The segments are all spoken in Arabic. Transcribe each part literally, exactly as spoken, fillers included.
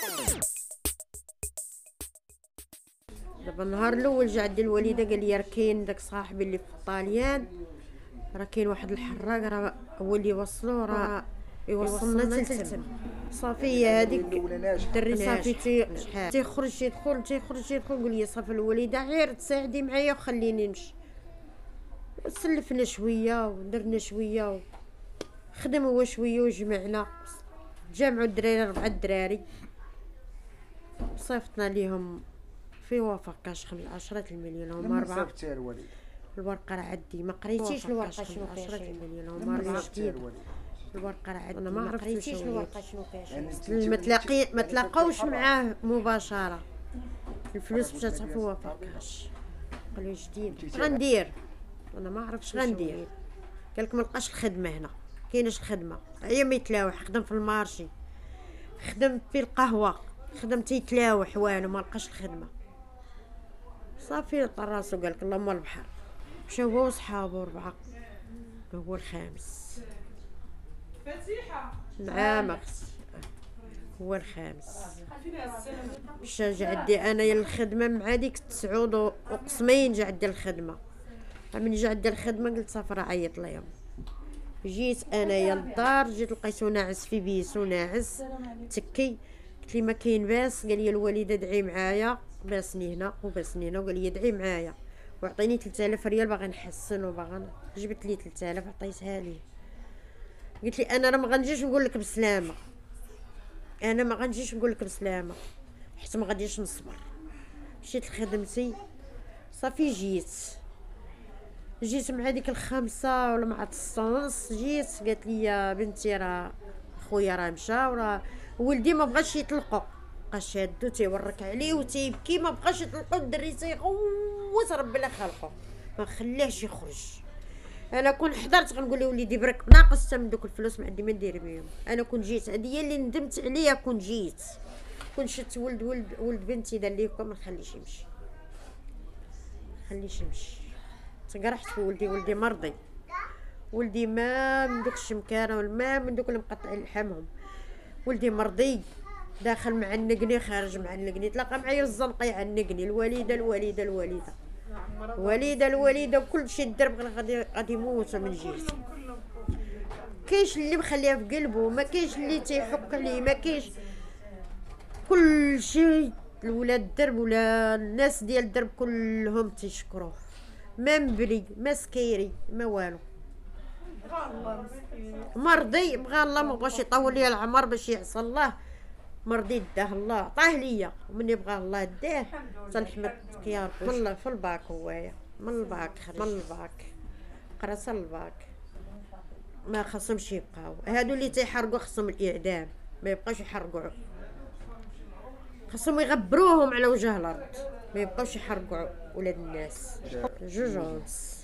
دابا النهار الاول جا عندي الوالده قال لي راه كاين داك صاحبي اللي في الطاليان، راه كاين واحد الحراق راه هو اللي وصلو، راه يوصلنا تلتم. صافي هذيك الدري صافي تي تيخرج تيدخل تيخرج تيدخل قول لي صافي الوالده غير تساعدي معايا وخليني نمشي. سلفنا شويه ودرنا شويه، خدم هو شويه وجمعنا، تجمعوا الدراري ربعه الدراري صيفطنا ليهم في وافق كاش خمس عشرة المليون هما أربعة. صيفطتيها الوالد؟ الورقة راه عندي ما قريتيش الورقة شنو فيها عشرة المليون هما أربعة جديد. الورقة راه عندي أنا ما عرفتش الورقة شنو فيها شنو. ما تلاقي ما تلاقاوش معاه مباشرة، الفلوس مشات في وافق كاش. قالوا جديد غندير، أنا ما عرفتش غندير. قالك ما لقاش الخدمة هنا، كايناش الخدمة، هي ما يتلاوح، خدم في المارشي، خدم في القهوة، خدم تيتلاوح والو ما لقاش الخدمة. صافي طر راسو قالك اللهم البحر، مشى هو وصحابو ربعة، هو الخامس. فتيحة نعم اختي هو الخامس. مشى جا عندي انايا الخدمة مع ديك تسعود وقسمين جا عندي الخدمة. من جا عندي الخدمة قلت صافي راه عيط ليهم. جيت انايا للدار، جيت لقيتو ناعس في بيسو ناعس تكي، قلت لي ما كاين باس، قال لي الوالده دعي معايا، باسني هنا وباسني هنا، وقال لي دعي معايا وعطيني ثلاثة آلاف ريال باغي نحسن وباغا. جبت لي ثلاثة آلاف عطيتها ليه، قلت لي انا راه ما غنجيش نقول لك بسلامه، انا ما غنجيش نقول لك بسلامه حيت ما غاديش نصبر. مشيت لخدمتي صافي جيت جيت مع ديك الخمسة ولا مع الصونص جيت قالت لي يا بنتي راه خويا راه مشى وراه ولدي ما بغاش يطلقوا، بقى شادو تيورك عليه وتيبكي ما بقاش يطلقوا، الدري تيغوت ربي لا خلقو ما خليهش يخرج. انا كون حضرت غنقول له وليدي برك ناقص من دوك الفلوس ما عندي ما ندير بهم. انا كون جيت هذه هي اللي ندمت عليها، كون جيت كون شت ولد ولد ولد بنتي دار ليه ما نخليش يمشي، خليش يمشي. تقرحت في ولدي، ولدي مرضي، ولدي ما من دوك الشمكانه ولا ما من دوك المقطعين لحمهم، ولدي مرضي داخل مع النقني خارج مع النقني، تلاقى معايا الزنقه يعنقني الوالده الوالده الوالده الوالده الوالده وكل شيء الدرب غادي غادي يموت من جهتي. كاينش اللي مخليها في قلبه، ما كاينش اللي تيحك عليه، ما كاينش كل شيء. الولاد الدرب ولا الناس ديال الدرب كلهم تيشكروه، ما مبري ما سكيري ما والو، مرضي بغى الله ما بغاش يطول لي العمر باش يعصى الله، مرضي داه الله عطاه ليا، ومن يبغى الله داه تنحمد يا ربي. من في الباك هوايا من الباك من الباك قراصه الباك ما خاصهمش يبقاو، هادو اللي تيحرقوا خصهم الاعدام، ما يبقاوش يحرقوا، خاصهم يغبروهم على وجه الارض، ما يبقاوش يحرقوا ولاد الناس. جوجونس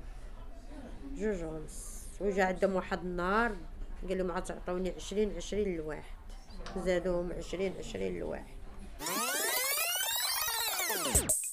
جوجونس وجا عندهم واحد النهار قال لهم عطوني عشرين عشرين لواحد، زادوهم عشرين عشرين لواحد.